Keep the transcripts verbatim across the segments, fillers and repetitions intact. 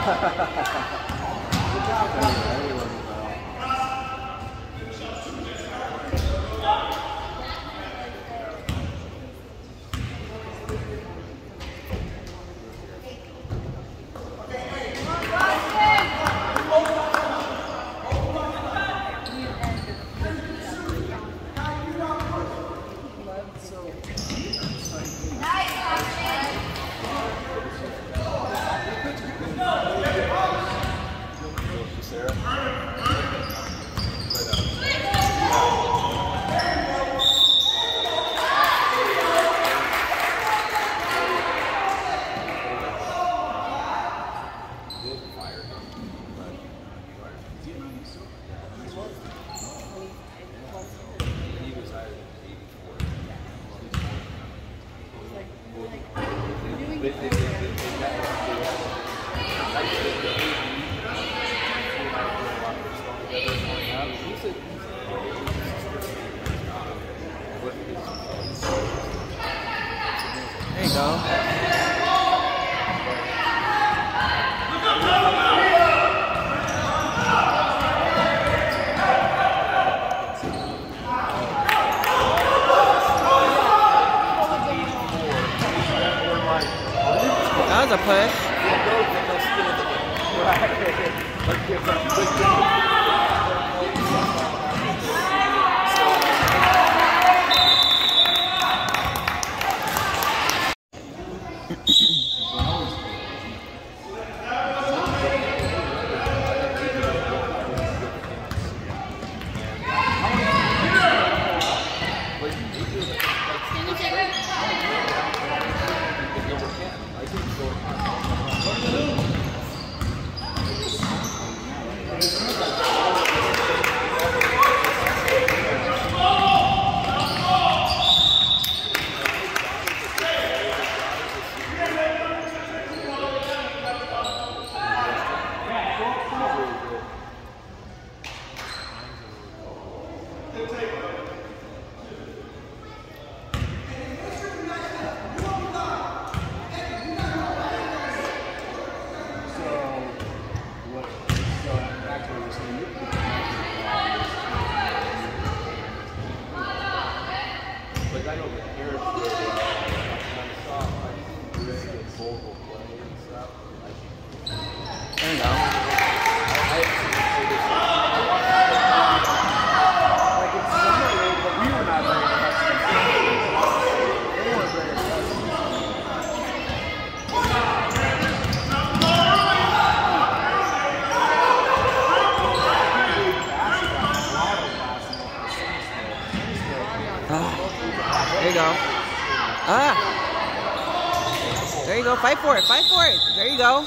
There you go. That was a push. There you go. There you go. Ah. There you go. Fight for it. Fight for it. There you go.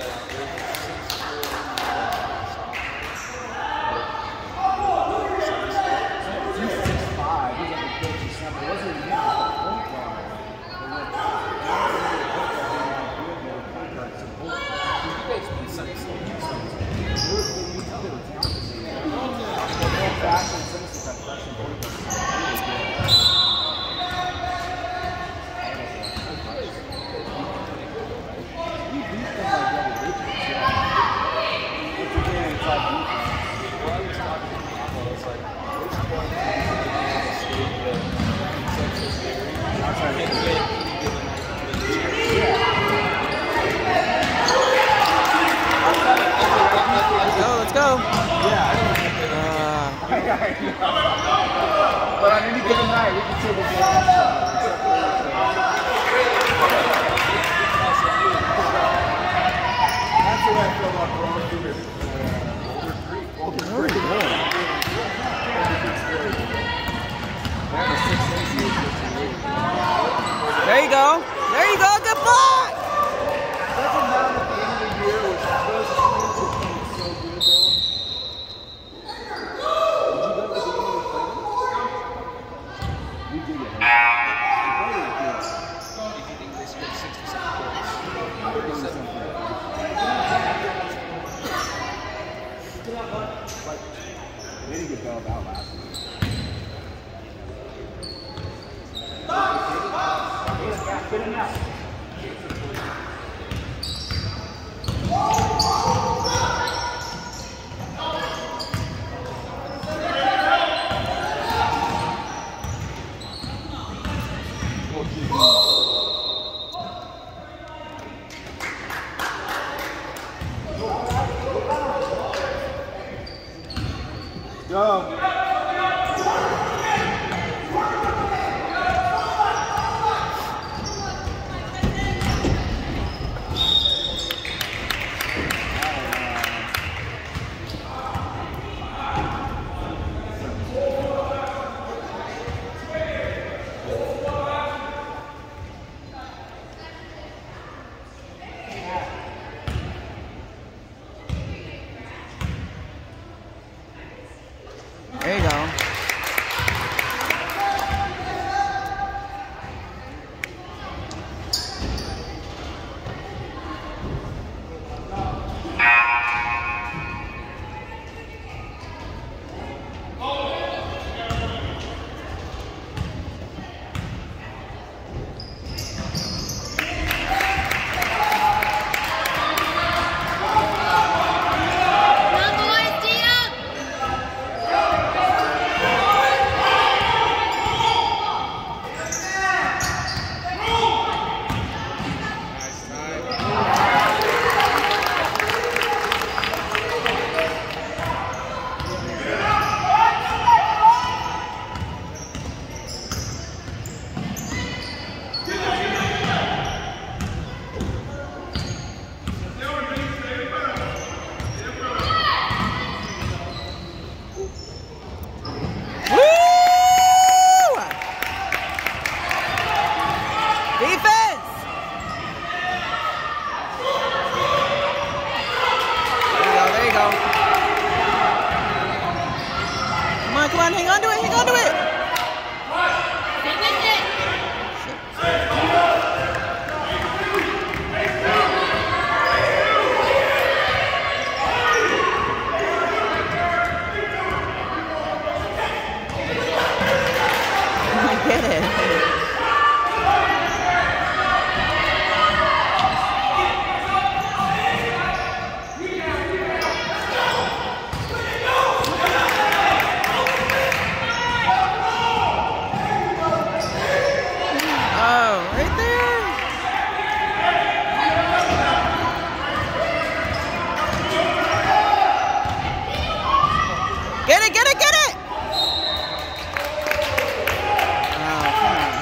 Let's go. Yeah. Uh, but on any given night, we can take a game. That's the way I feel about Corona Cougars. Older three. Older three. there you go. There you go. Good block. Doesn't matter at the end of the year, which those teams are playing so good though. We did it. If you think they scored sixty-seven points, thirty-seven They didn't get bailed out last week. Good enough. Go. There you go. Come on, hang on to it, hang on to it. Get it. Get it, get it, get it! Oh, come on.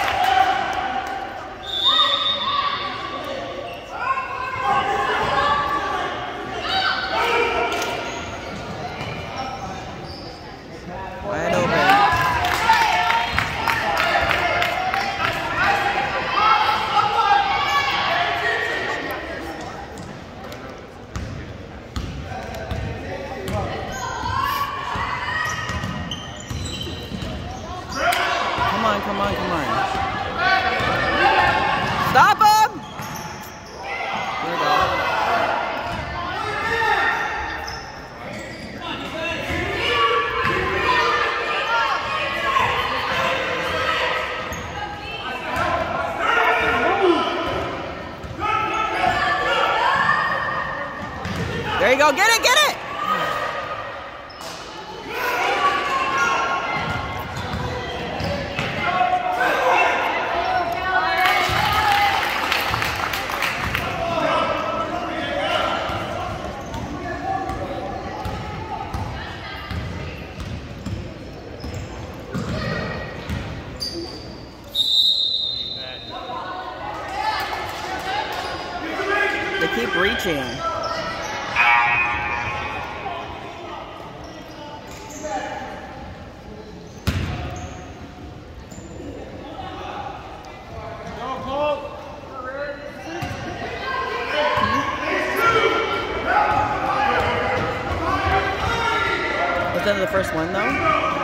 Wide open. Come on, come on, come on. Stop him! There we go. There you go, get it, get it! They keep reaching. Was that the first one though?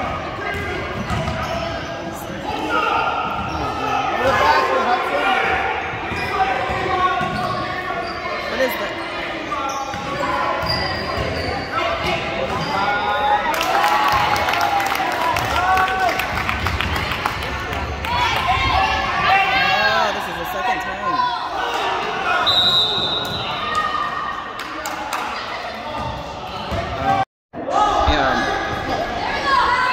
What is that? Oh, this is the second time. Oh. Yeah.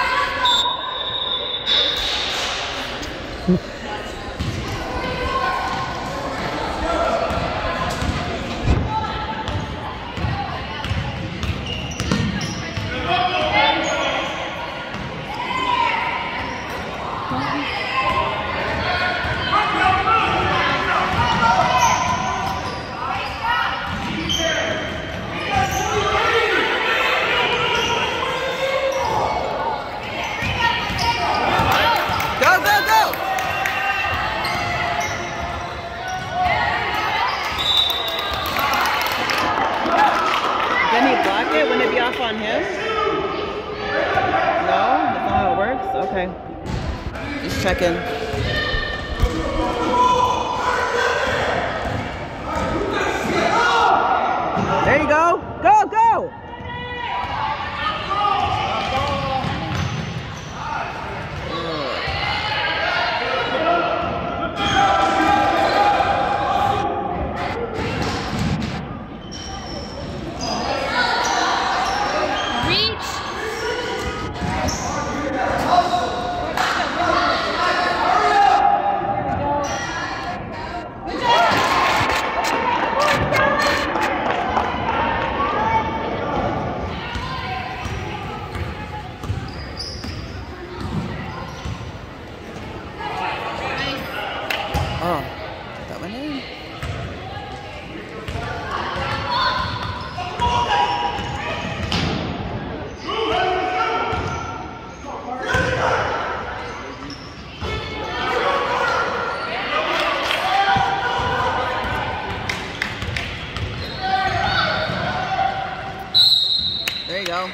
it, wouldn't it be off on him? No? That's not how it works? Okay. Just checking. There you go. Go, go! Oh, that went in. There you go.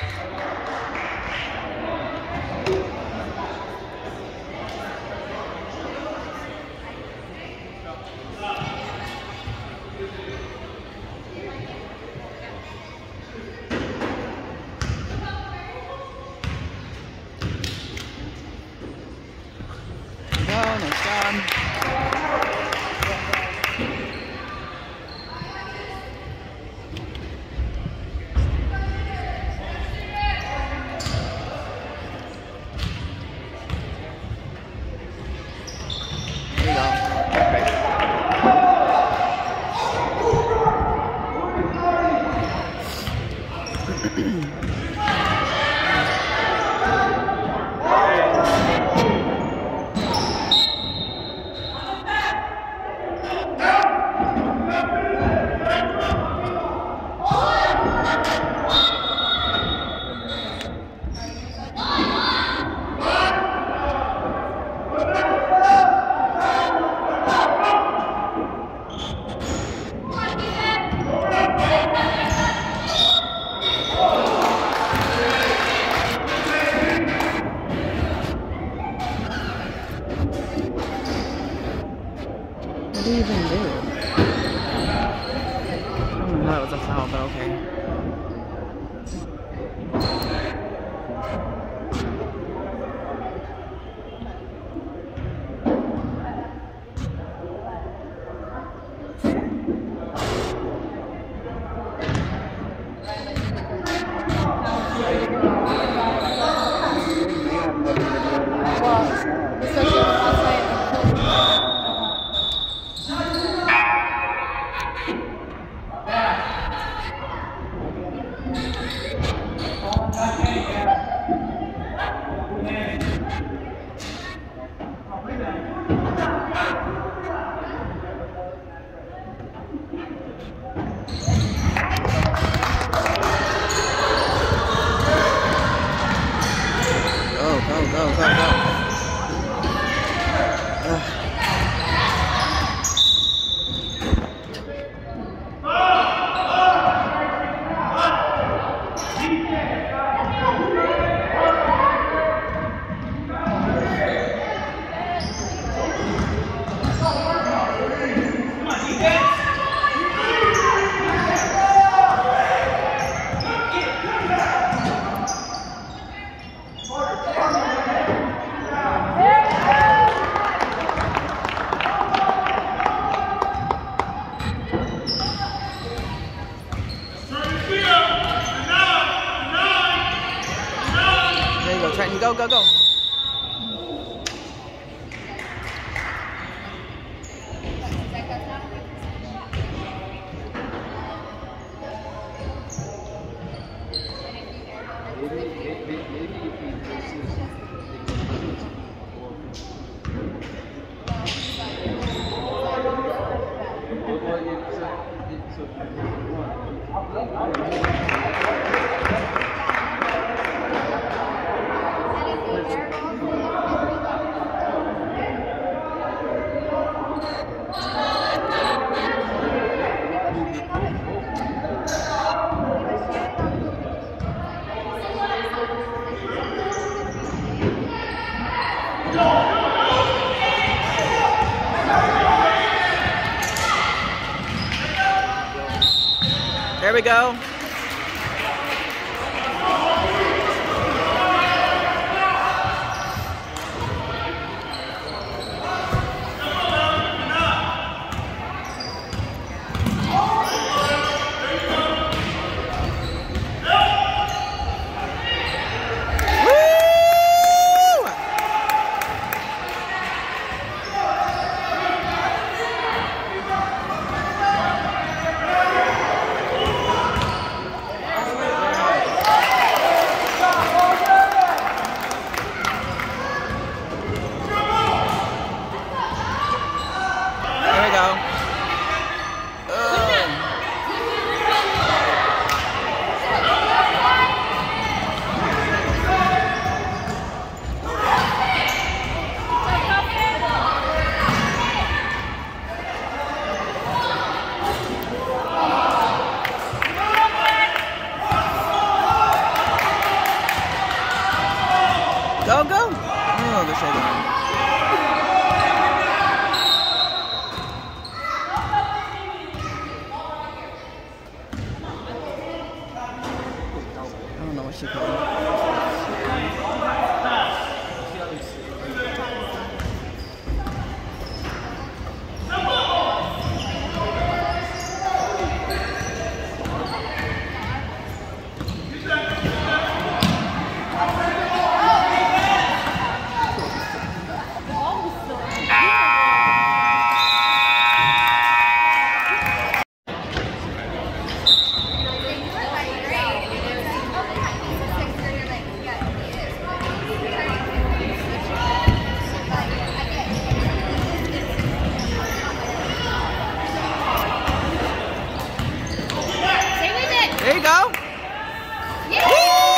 Oh, nice job. There you go. What do you even do? I don't know how it was a foul, but okay. Go, go, go, go, go. Ugh. There you go, Trenton. Go, go, go. There we go. Go, go! Oh, the shoulder. I don't know what she called it. There you go. Yeah.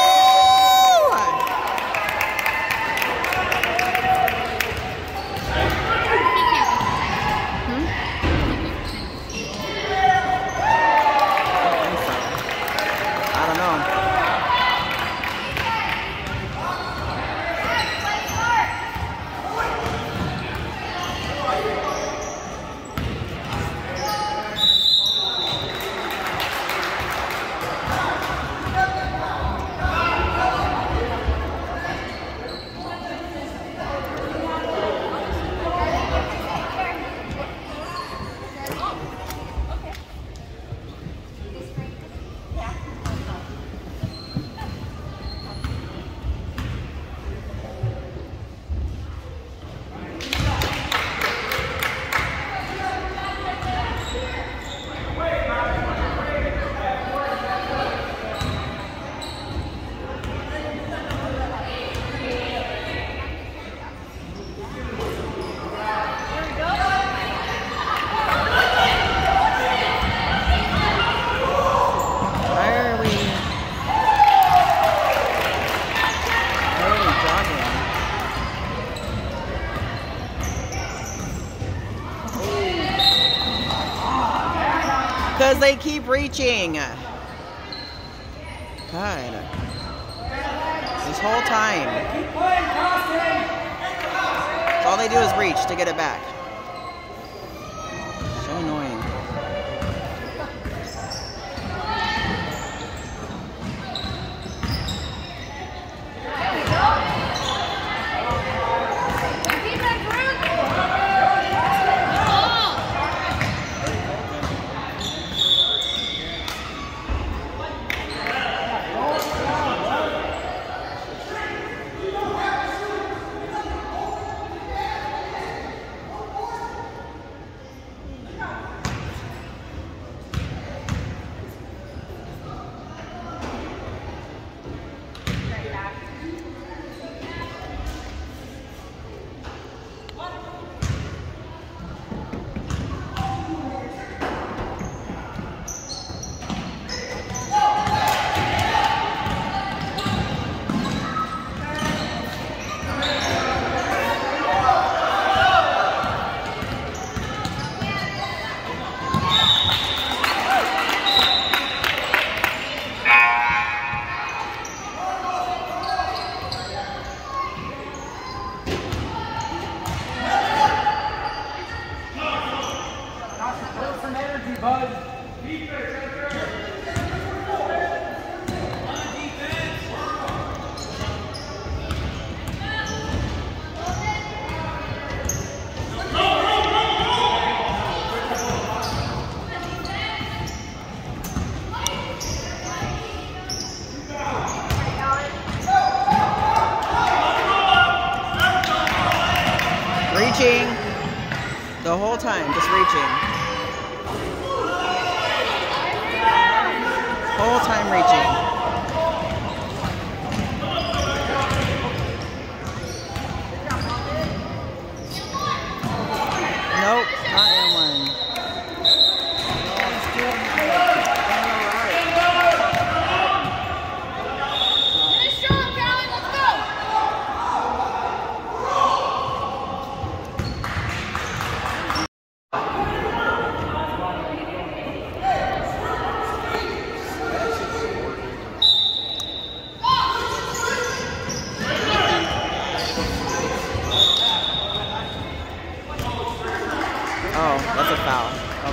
Hmm? I don't know. Because they keep reaching. God. This whole time. All they do is reach to get it back. So annoying. The whole time, just reaching. Whole time reaching. Nope, not in one. Oh, that's a foul.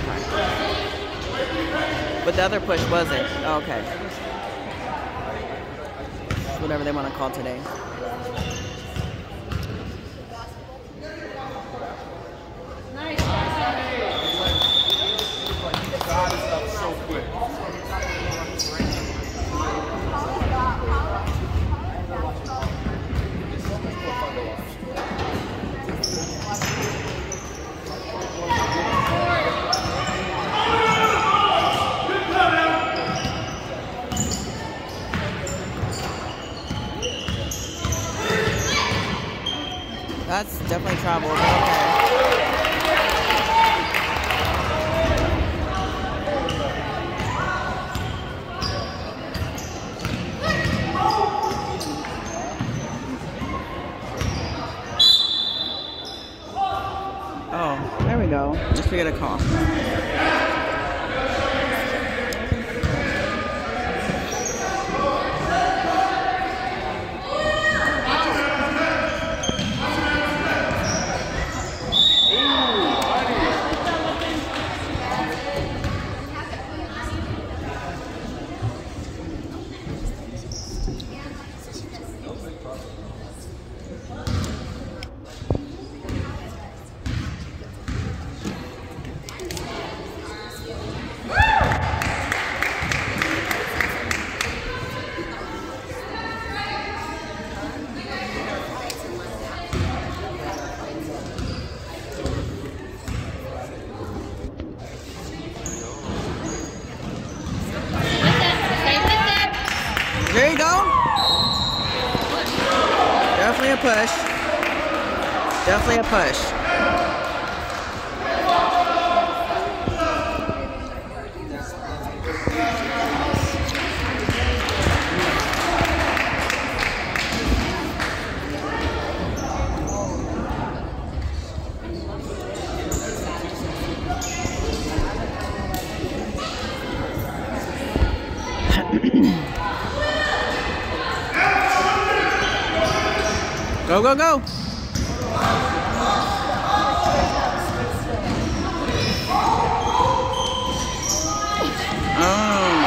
Okay. But the other push wasn't. Oh, okay. Whatever they want to call today. That's definitely travel, but okay. Oh, there we go. Just to get a call. There you go. Definitely a push. Definitely a push. Go, go, go! Oh.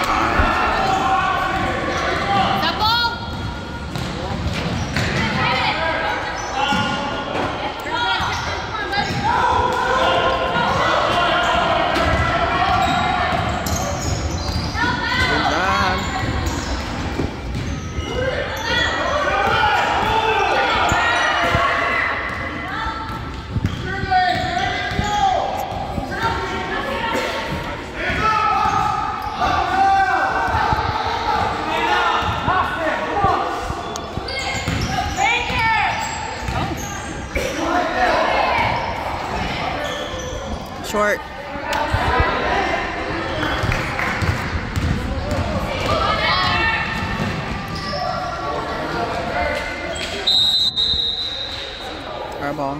Short. Our ball.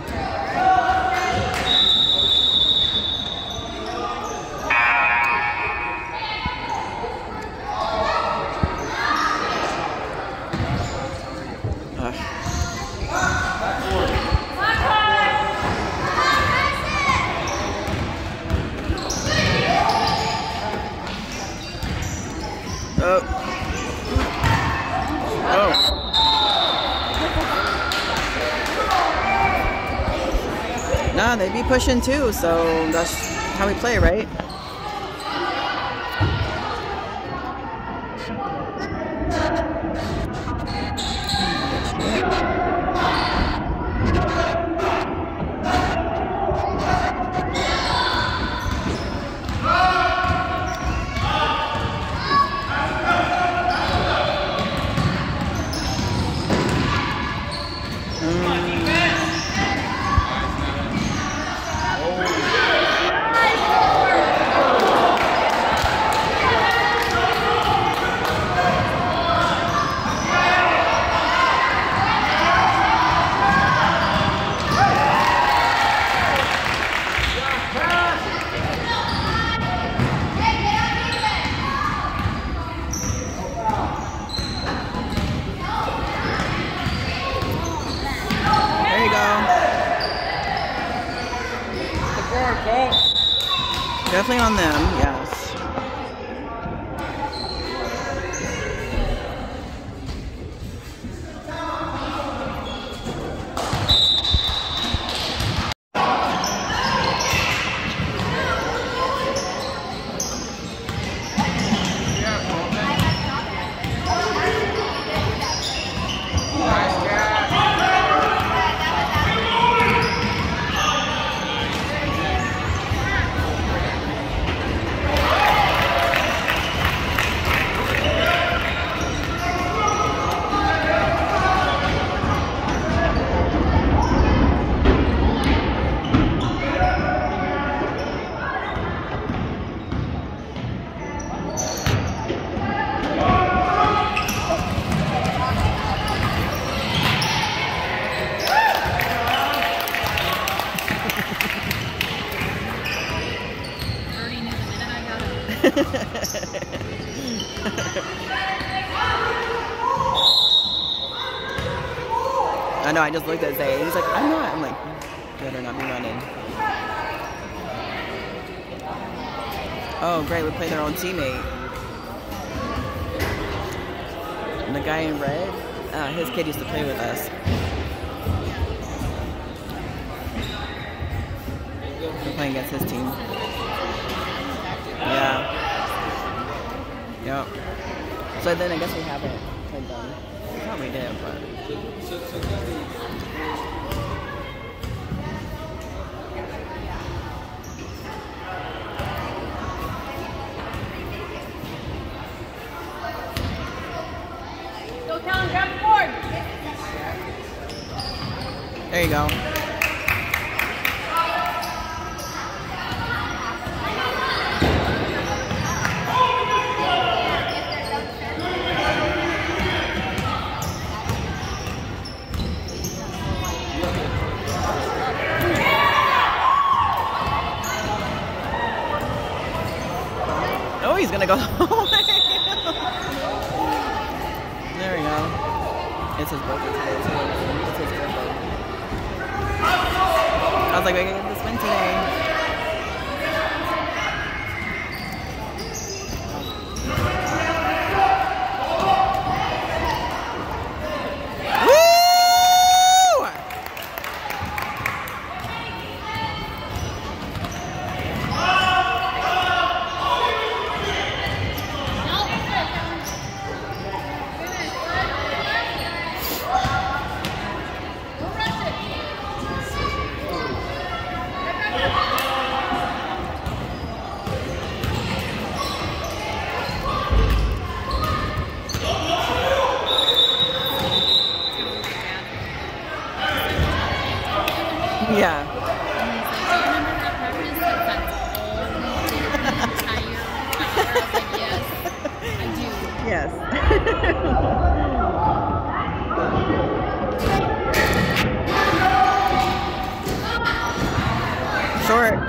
Oh. Oh. Nah, they be pushing too, so that's how we play, right? on them, yes. I know, I just looked at Zay. He's like, I'm not. I'm like, you better not be running. Oh, great. We played our own teammate. And the guy in red, uh, his kid used to play with us. We're playing against his team. Yeah. Yep. So then I guess we haven't played them. We probably did, but. Go, Kellen, grab the board. There you go. Oh, he's gonna go. There we go. It's his birthday today. It's his birthday. I was like, we're gonna get this win today. Yeah. Yes. Short.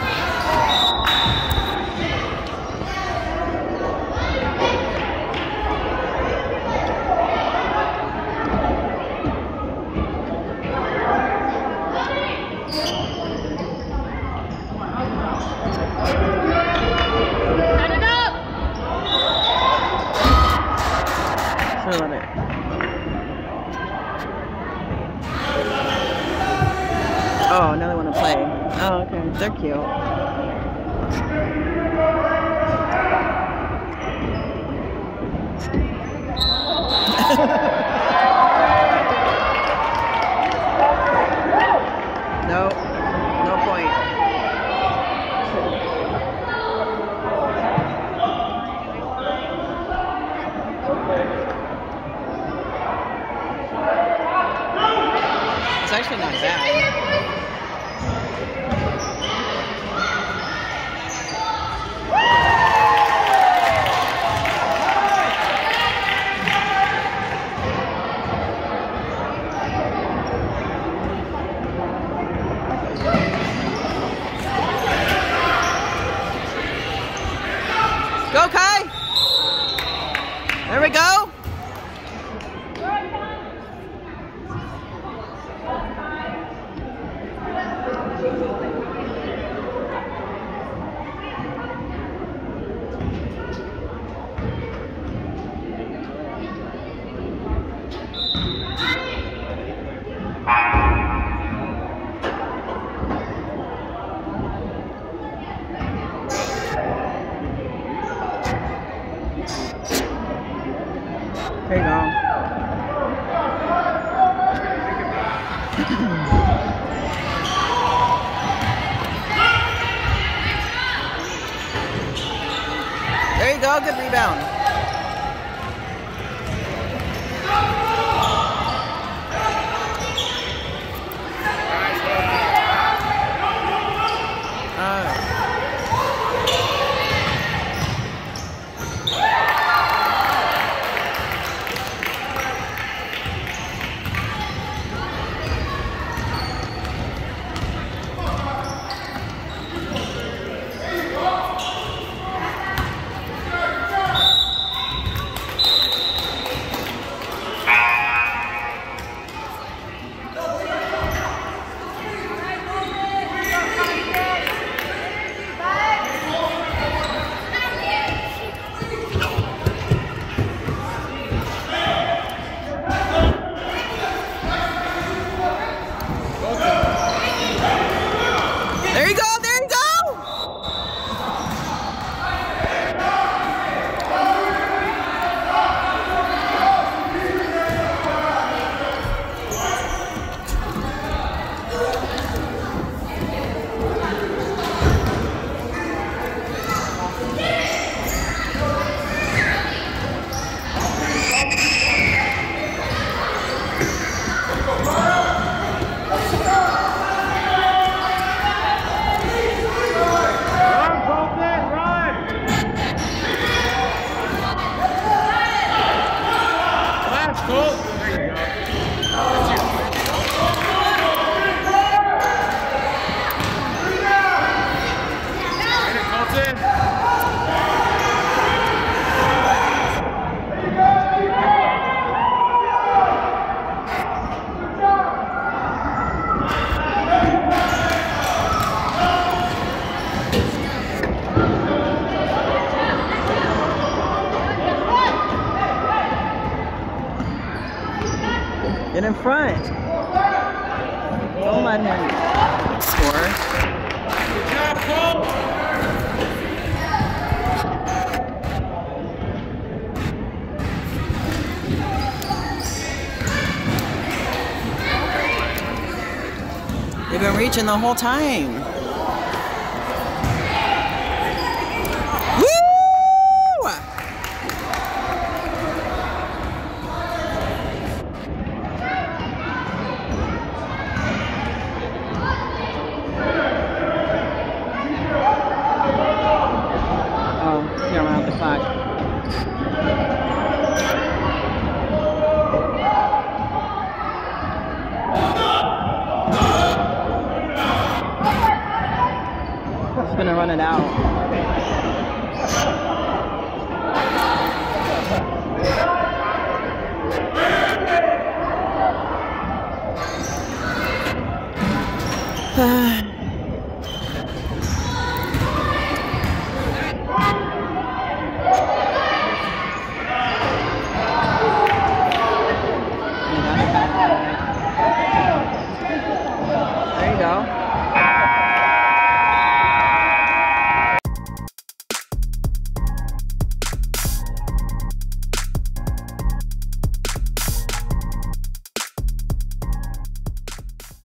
Love it. Oh, now they want to play. Oh, okay. They're cute. No, no point. It's actually not bad. Go, Kai! There we go! There you go. There you go, good rebound. There you go, there you go! Get in front. Don't let him score. Good job, Cole. They've been reaching the whole time. Woo! Oh, here around the clock. Gonna run it out.